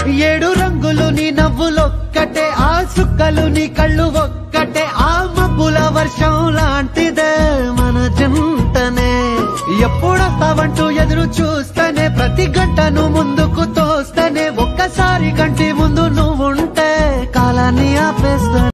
ఏడు రంగులు నీ నవ్వులొక్కటే, ఆ సుక్కలు నీ కళ్ళు ఒక్కటే, ఆ మబ్బుల వర్షం లాంటిదే మన జంటనే. ఎప్పుడొస్తావంటూ ఎదురు చూస్తేనే, ప్రతి గంటను ముందుకు తోస్తేనే, ఒక్కసారి కంటి